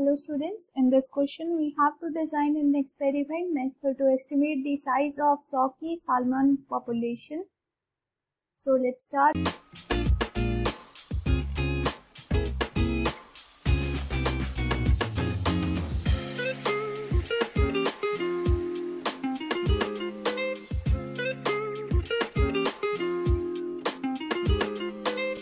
Hello students, in this question we have to design an experiment method to estimate the size of sockeye salmon population. So let's start.